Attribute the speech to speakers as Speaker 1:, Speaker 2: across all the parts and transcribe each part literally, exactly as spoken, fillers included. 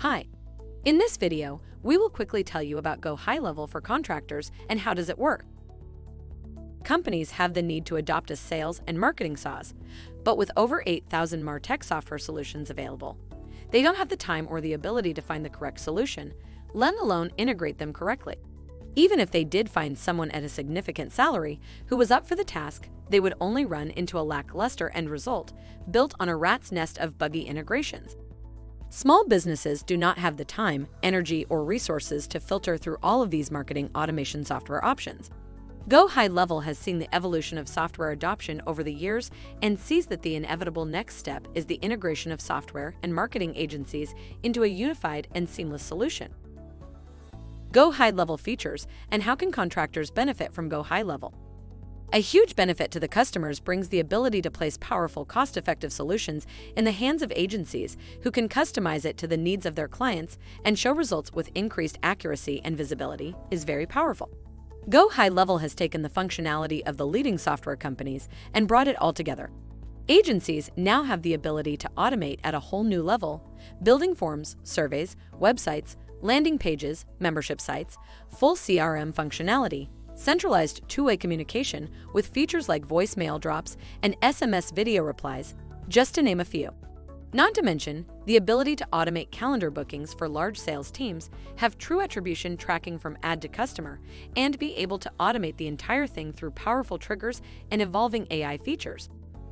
Speaker 1: Hi. In this video, we will quickly tell you about GoHighLevel for contractors and how does it work. Companies have the need to adopt a sales and marketing saas, but with over eight thousand MarTech software solutions available, they don't have the time or the ability to find the correct solution, let alone integrate them correctly. Even if they did find someone at a significant salary who was up for the task, they would only run into a lackluster end result built on a rat's nest of buggy integrations. Small businesses do not have the time, energy, or resources to filter through all of these marketing automation software options. GoHighLevel has seen the evolution of software adoption over the years and sees that the inevitable next step is the integration of software and marketing agencies into a unified and seamless solution. GoHighLevel Features and how can contractors benefit from GoHighLevel? A huge benefit to the customers brings the ability to place powerful, cost-effective solutions in the hands of agencies who can customize it to the needs of their clients and show results with increased accuracy and visibility is very powerful. GoHighLevel has taken the functionality of the leading software companies and brought it all together. Agencies now have the ability to automate at a whole new level, building forms, surveys, websites, landing pages, membership sites, full C R M functionality, centralized two-way communication with features like voicemail drops and S M S video replies, just to name a few. Not to mention, the ability to automate calendar bookings for large sales teams, have true attribution tracking from ad to customer, and be able to automate the entire thing through powerful triggers and evolving A I features.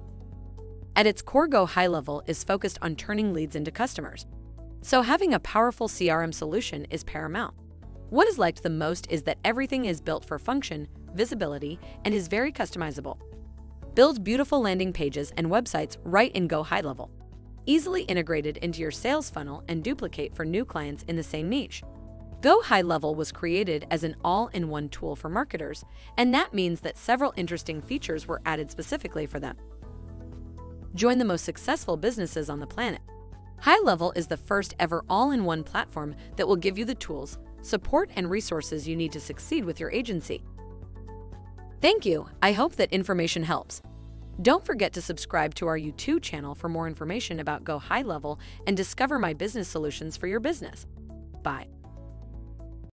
Speaker 1: At its core, GoHighLevel is focused on turning leads into customers. So having a powerful C R M solution is paramount. What is liked the most is that everything is built for function, visibility, and is very customizable. Build beautiful landing pages and websites right in GoHighLevel. Easily integrated into your sales funnel and duplicate for new clients in the same niche. GoHighLevel was created as an all-in-one tool for marketers, and that means that several interesting features were added specifically for them. Join the most successful businesses on the planet. HighLevel is the first ever all-in-one platform that will give you the tools, support, and resources you need to succeed with your agency. Thank you. I hope that information helps. Don't forget to subscribe to our YouTube channel for more information about GoHighLevel and discover my business solutions for your business. Bye.